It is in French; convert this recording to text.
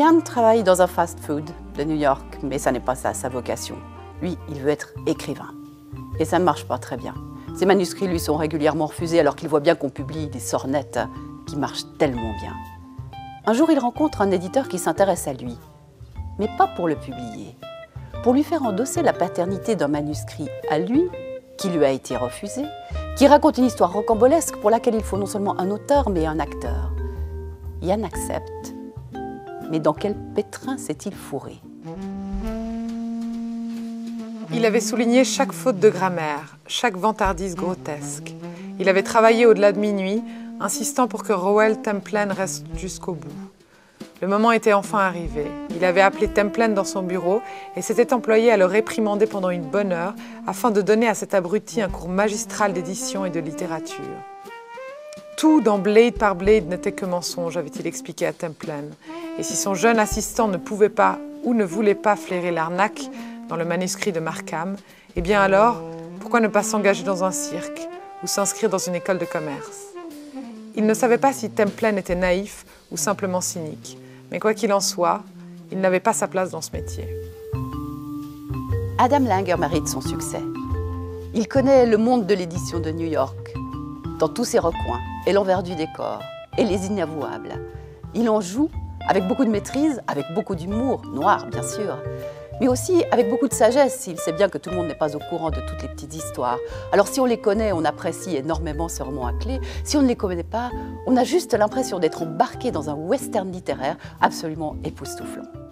Ian travaille dans un fast-food de New York, mais ça n'est pas ça, sa vocation. Lui, il veut être écrivain. Et ça ne marche pas très bien. Ses manuscrits lui sont régulièrement refusés alors qu'il voit bien qu'on publie des sornettes qui marchent tellement bien. Un jour, il rencontre un éditeur qui s'intéresse à lui, mais pas pour le publier, pour lui faire endosser la paternité d'un manuscrit à lui, qui lui a été refusé, qui raconte une histoire rocambolesque pour laquelle il faut non seulement un auteur, mais un acteur. Ian accepte, mais dans quel pétrin s'est-il fourré? Il avait souligné chaque faute de grammaire, chaque vantardise grotesque. Il avait travaillé au-delà de minuit, insistant pour que Roald Templin reste jusqu'au bout. Le moment était enfin arrivé. Il avait appelé Templin dans son bureau et s'était employé à le réprimander pendant une bonne heure afin de donner à cet abruti un cours magistral d'édition et de littérature. Tout dans Blade par Blade n'était que mensonge, avait-il expliqué à Templin. Et si son jeune assistant ne pouvait pas ou ne voulait pas flairer l'arnaque dans le manuscrit de Markham, eh bien alors, pourquoi ne pas s'engager dans un cirque ou s'inscrire dans une école de commerce? Il ne savait pas si Templin était naïf ou simplement cynique, mais quoi qu'il en soit, il n'avait pas sa place dans ce métier. Adam Langer mérite son succès. Il connaît le monde de l'édition de New York, dans tous ses recoins, et l'envers du décor, et les inavouables. Il en joue avec beaucoup de maîtrise, avec beaucoup d'humour, noir bien sûr, mais aussi avec beaucoup de sagesse. Il sait bien que tout le monde n'est pas au courant de toutes les petites histoires. Alors si on les connaît, on apprécie énormément ce roman à clé. Si on ne les connaît pas, on a juste l'impression d'être embarqué dans un western littéraire absolument époustouflant.